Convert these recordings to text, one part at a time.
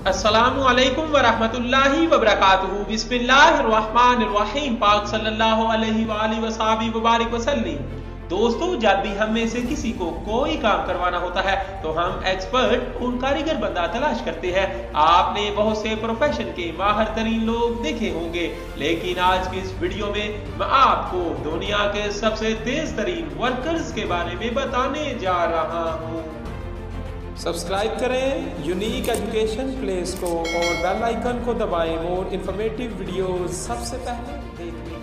अस्सलामु अलैकुम वरहमतुल्लाहि वबरकातुहू। बिस्मिल्लाहिर्रहमानिर्रहीम। पाक सल्लल्लाहु अलैहि वसल्लम वबारिक वसल्लम। दोस्तों, जब भी हम में से किसी को कोई काम करवाना होता है तो हम एक्सपर्ट और कारीगर बंदा तलाश करते हैं। आपने बहुत से प्रोफेशन के माहिर तरीन लोग देखे होंगे, लेकिन आज की इस वीडियो में मैं आपको दुनिया के सबसे तेज तरीन वर्कर्स के बारे में बताने जा रहा हूँ। सब्सक्राइब करें यूनिक एजुकेशन प्लेस को और बेल आइकन को दबाएं और इंफॉर्मेटिव वीडियोस सबसे पहले देखने।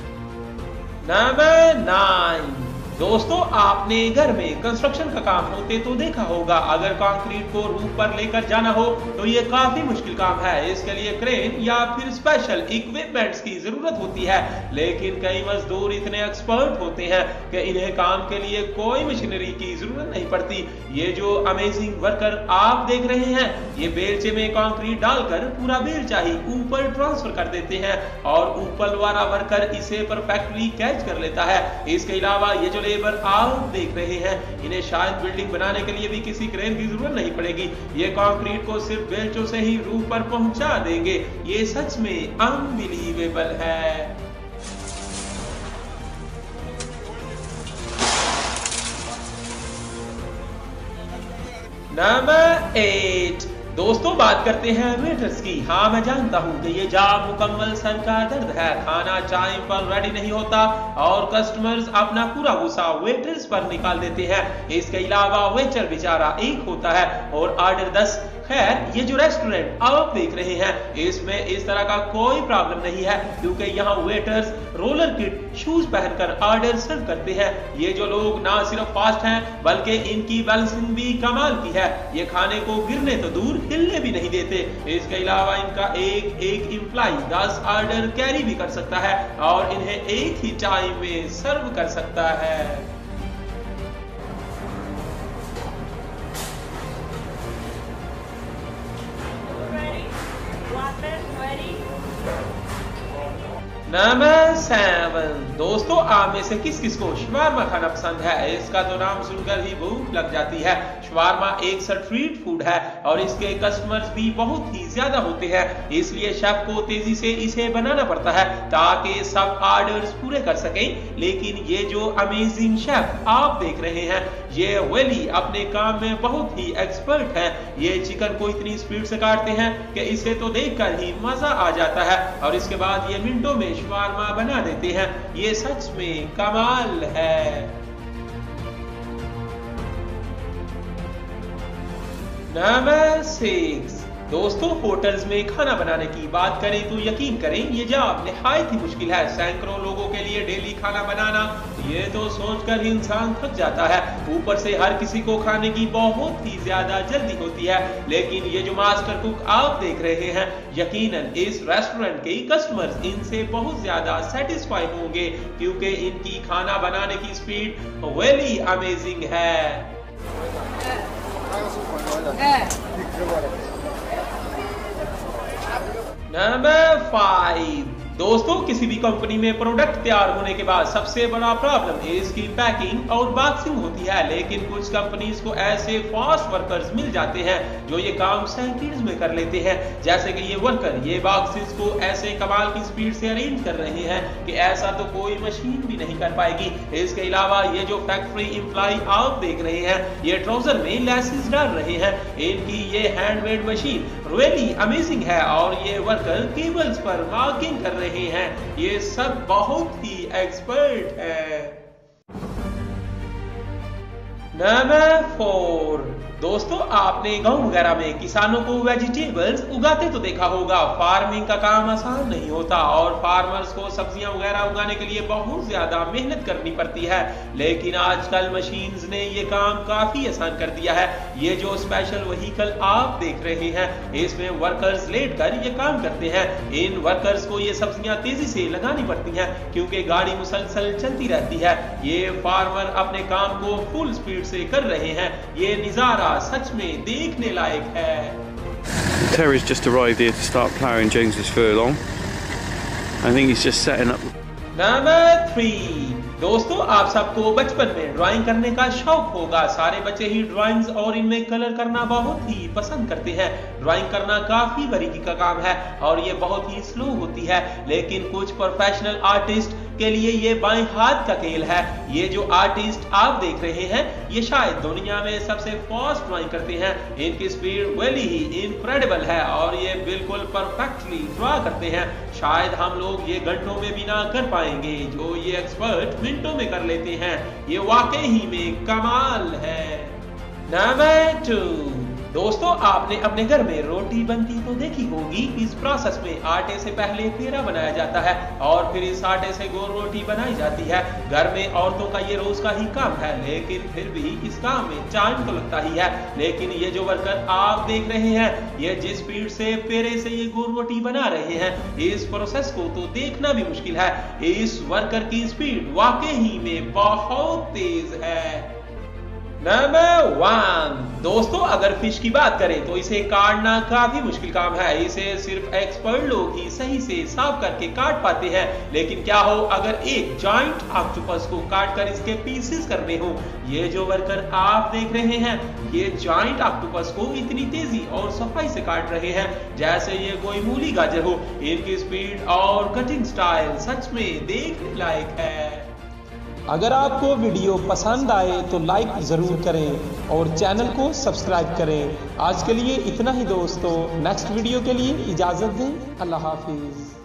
नंबर 9। दोस्तों, आपने घर में कंस्ट्रक्शन का काम होते तो देखा होगा। अगर कंक्रीट को रूफ पर लेकर जाना हो तो ये काफी मुश्किल काम है। इसके लिए क्रेन या फिर स्पेशल इक्विपमेंट्स की जरूरत होती है, लेकिन कई मजदूर इतने एक्सपर्ट होते हैं कि इन्हें काम के लिए कोई मशीनरी की जरूरत नहीं पड़ती। ये जो अमेजिंग वर्कर आप देख रहे हैं, ये बेलचे में कंक्रीट डालकर पूरा बेलचा ही ऊपर ट्रांसफर कर देते हैं और ऊपर वाला वर्कर इसे परफेक्टली कैच कर लेता है। इसके अलावा ये जो लेबर आप देख रहे हैं, इन्हें शायद बिल्डिंग बनाने के लिए भी किसी क्रेन की जरूरत नहीं पड़ेगी। ये कंक्रीट को सिर्फ बेलचों से ही रूफ पर पहुंचा देंगे। ये सच में अनबिलीवेबल है। नंबर 8। दोस्तों, बात करते हैं वेटर्स की। हाँ, मैं जानता हूँ कि ये जॉब मुकम्मल सर का दर्द है। खाना टाइम पर रेडी नहीं होता और कस्टमर्स अपना पूरा गुस्सा वेटर्स पर निकाल देते हैं। इसके अलावा वेटर बेचारा एक होता है और ऑर्डर 10। खैर, ये जो रेस्टोरेंट आप देख रहे हैं, इसमें इस तरह का कोई प्रॉब्लम नहीं है, क्योंकि यहाँ वेटर्स रोलर किट शूज पहनकर ऑर्डर सर्व करते हैं। ये जो लोग ना सिर्फ फास्ट हैं बल्कि इनकी बैलेंसिंग भी कमाल की है। ये खाने को गिरने तो दूर, हिलने भी नहीं देते। इसके अलावा इनका एक एम्प्लॉय 10 ऑर्डर कैरी भी कर सकता है और इन्हें एक ही टाइम में सर्व कर सकता है। नंबर 7। दोस्तों, आप में से किस किस को शवारमा खाना पसंद है? इसका तो नाम सुनकर ही भूख लग जाती है। शवारमा एक स्ट्रीट फूड है और इसके कस्टमर्स भी बहुत ही ज्यादा होते हैं, इसलिए शेफ को तेजी से इसे बनाना पड़ता है ताकि सब ऑर्डर्स पूरे कर सकें। लेकिन ये जो अमेजिंग शेफ आप देख रहे हैं, ये वेली अपने काम में बहुत ही एक्सपर्ट हैं। ये चिकन को इतनी स्पीड से काटते हैं कि इसे तो देखकर ही मजा आ जाता है और इसके बाद ये मिनटों में शवारमा बना देते हैं। ये सच में कमाल है। नंबर 6। दोस्तों, होटल्स में खाना बनाने की बात करें तो यकीन करें, ये जॉब निहायत ही मुश्किल है। सैकड़ों लोगों के लिए डेली खाना बनाना, ये तो सोचकर ही इंसान थक जाता है। ऊपर से हर किसी को खाने की बहुत ही ज्यादा जल्दी होती है। लेकिन ये जो मास्टर कुक आप देख रहे हैं, यकीनन इस रेस्टोरेंट के कस्टमर्स इनसे बहुत ज्यादा सेटिस्फाई होंगे, क्योंकि इनकी खाना बनाने की स्पीड वेरी अमेजिंग है। नंबर 5। दोस्तों, किसी भी कंपनी में प्रोडक्ट तैयार होने के बाद सबसे बड़ा प्रॉब्लम इसकी पैकिंग और बॉक्सिंग होती है। लेकिन कुछ कंपनीज को ऐसे फास्ट वर्कर्स मिल जाते हैं जो ये काम सेकंड्स में कर लेते हैं। जैसे कि ये वर्कर ये बॉक्सेस को ऐसे कमाल की स्पीड से अरेंज कर रहे हैं कि ऐसा तो कोई मशीन भी नहीं कर पाएगी। इसके अलावा ये जो फैक्ट्री एम्प्लॉय आप देख रहे हैं, ये ट्राउजर में लेसेस डाल रहे हैं। इनकी ये हैंडमेड मशीन रियली अमेजिंग है और ये वर्कर केबल्स पर मार्किंग कर रहे हैं। ये सब बहुत ही एक्सपर्ट है। नंबर 4। दोस्तों, आपने गांव वगैरह में किसानों को वेजिटेबल्स उगाते तो देखा होगा। फार्मिंग का काम आसान नहीं होता और फार्मर्स को सब्जियां वगैरह उगाने के लिए बहुत ज्यादा मेहनत करनी पड़ती है। लेकिन आजकल मशीन्स ने ये काम काफी आसान कर दिया है। ये जो स्पेशल व्हीकल आप देख रहे हैं, इसमें वर्कर्स लेटकर ये काम करते हैं। इन वर्कर्स को ये सब्जियां तेजी से लगानी पड़ती हैं क्योंकि गाड़ी मुसलसल चलती रहती है। ये फार्मर अपने काम को फुल स्पीड से कर रहे हैं। ये नजारा सच में देखने लायक है। Terry's just arrived here to start ploughing James's furlong. I think he's just setting up. Number 3। दोस्तों, आप सबको बचपन में ड्राइंग करने का शौक होगा। सारे बच्चे ही ड्राइंग्स और इनमें कलर करना बहुत ही पसंद करते हैं। ड्राइंग करना काफी बारीकी का काम है और ये बहुत ही स्लो होती है, लेकिन कुछ प्रोफेशनल आर्टिस्ट के लिए ये बाएं हाथ का खेल है। ये जो आर्टिस्ट आप देख रहे हैं, ये शायद दुनिया में सबसे फास्ट ड्राइंग करते हैं। इनकी स्पीड वेली ही इनक्रेडिबल है और ये बिल्कुल परफेक्टली ड्रा करते हैं। शायद हम लोग ये घंटों में भी ना कर पाएंगे जो ये एक्सपर्ट मिनटों में कर लेते हैं। ये वाकई ही में कमाल है। नंबर 2, दोस्तों, आपने अपने घर में रोटी बनती तो देखी होगी। इस प्रोसेस में आटे से पहले पेड़ा बनाया जाता है और फिर इस आटे से गोल रोटी बनाई जाती है। घर में औरतों का ये रोज का ही काम है, लेकिन फिर भी इस काम में टाइम तो लगता ही है। लेकिन ये जो वर्कर आप देख रहे हैं, ये जिस स्पीड से पेड़े से ये गोल रोटी बना रहे हैं, इस प्रोसेस को तो देखना भी मुश्किल है। इस वर्कर की स्पीड वाकई ही में बहुत तेज है। नंबर 1, दोस्तों, अगर फिश की बात करें तो इसे काटना काफी मुश्किल काम है। इसे सिर्फ एक्सपर्ट लोग ही सही से साफ करके काट पाते हैं। लेकिन क्या हो अगर एक जायंट ऑक्टोपस को काट कर इसके पीसेस करने हो। ये जो वर्कर आप देख रहे हैं, ये जायंट ऑक्टोपस को इतनी तेजी और सफाई से काट रहे हैं जैसे ये कोई मूली गाजर हो। इनकी स्पीड और कटिंग स्टाइल सच में देखने लायक है। अगर आपको वीडियो पसंद आए तो लाइक ज़रूर करें और चैनल को सब्सक्राइब करें। आज के लिए इतना ही दोस्तों, नेक्स्ट वीडियो के लिए इजाज़त दें। अल्लाह हाफिज़।